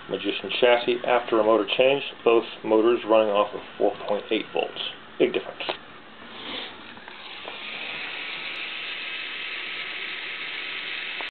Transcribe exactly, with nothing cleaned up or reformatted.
Magician chassis after a motor change, both motors running off of four point eight volts. Big difference.